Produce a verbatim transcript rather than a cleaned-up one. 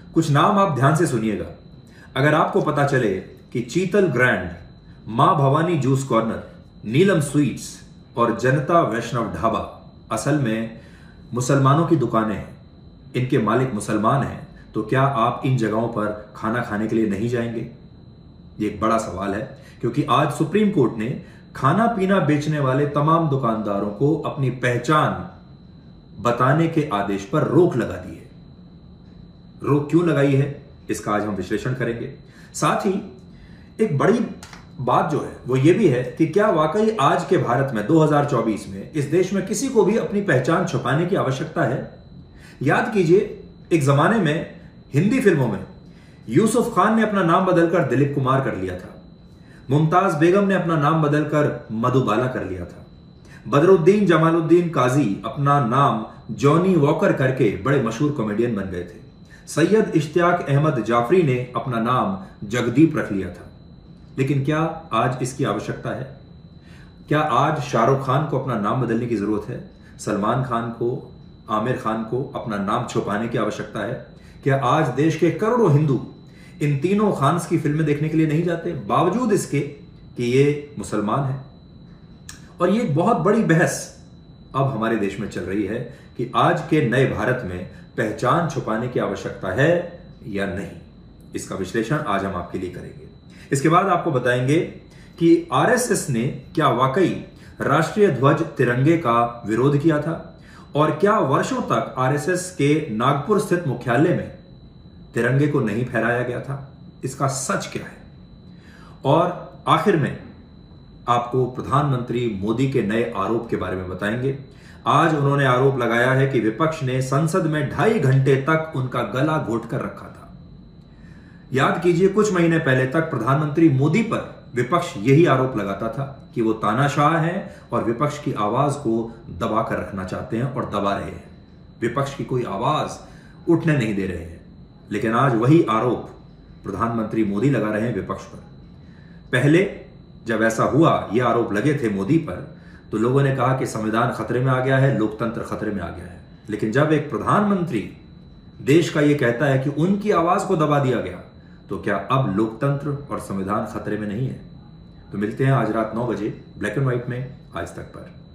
कुछ नाम आप ध्यान से सुनिएगा। अगर आपको पता चले कि Chital grand, Maa Bhavani juice corner, Neelam sweets और जनता वैष्णव ढाबा असल में मुसलमानों की दुकानें हैं, इनके मालिक मुसलमान हैं, तो क्या आप इन जगहों पर खाना खाने के लिए नहीं जाएंगे? ये एक बड़ा सवाल है, क्योंकि आज सुप्रीम कोर्ट ने खाना पीना बेचने वाले तमाम दुकानदारों को अपनी पहचान बताने के आदेश पर रोक लगा दी है। रोक क्यों लगाई है, इसका आज हम विश्लेषण करेंगे। साथ ही एक बड़ी बात जो है वो ये भी है कि क्या वाकई आज के भारत में दो हज़ार चौबीस में इस देश में किसी को भी अपनी पहचान छुपाने की आवश्यकता है? याद कीजिए, एक जमाने में हिंदी फिल्मों में यूसुफ खान ने अपना नाम बदलकर दिलीप कुमार कर लिया था, मुमताज बेगम ने अपना नाम बदलकर मधुबाला कर लिया था, बदरुद्दीन जमालुद्दीन काजी अपना नाम जॉनी वॉकर करके बड़े मशहूर कॉमेडियन बन गए थे, सैयद इश्तियाक अहमद जाफरी ने अपना नाम जगदीप रख लिया था। लेकिन क्या आज इसकी आवश्यकता है? क्या आज शाहरुख खान को अपना नाम बदलने की जरूरत है? सलमान खान को, आमिर खान को अपना नाम छुपाने की आवश्यकता है? क्या आज देश के करोड़ों हिंदू इन तीनों खान्स की फिल्में देखने के लिए नहीं जाते, बावजूद इसके कि ये मुसलमान हैं? और ये एक बहुत बड़ी बहस अब हमारे देश में चल रही है कि आज के नए भारत में पहचान छुपाने की आवश्यकता है या नहीं। इसका विश्लेषण आज हम आपके लिए करेंगे। इसके बाद आपको बताएंगे कि आरएसएस ने क्या वाकई राष्ट्रीय ध्वज तिरंगे का विरोध किया था, और क्या वर्षों तक आरएसएस के नागपुर स्थित मुख्यालय में तिरंगे को नहीं फहराया गया था। इसका सच क्या है? और आखिर में आपको प्रधानमंत्री मोदी के नए आरोप के बारे में बताएंगे। आज उन्होंने आरोप लगाया है कि विपक्ष ने संसद में ढाई घंटे तक उनका गला घोट कर रखा था। याद कीजिए, कुछ महीने पहले तक प्रधानमंत्री मोदी पर विपक्ष यही आरोप लगाता था कि वो तानाशाह हैं और विपक्ष की आवाज को दबा कर रखना चाहते हैं और दबा रहे हैं, विपक्ष की कोई आवाज उठने नहीं दे रहे हैं। लेकिन आज वही आरोप प्रधानमंत्री मोदी लगा रहे हैं विपक्ष पर। पहले जब ऐसा हुआ, ये आरोप लगे थे मोदी पर, तो लोगों ने कहा कि संविधान खतरे में आ गया है, लोकतंत्र खतरे में आ गया है। लेकिन जब एक प्रधानमंत्री देश का यह कहता है कि उनकी आवाज को दबा दिया गया, तो क्या अब लोकतंत्र और संविधान खतरे में नहीं है? तो मिलते हैं आज रात नौ बजे ब्लैक एंड व्हाइट में आज तक पर।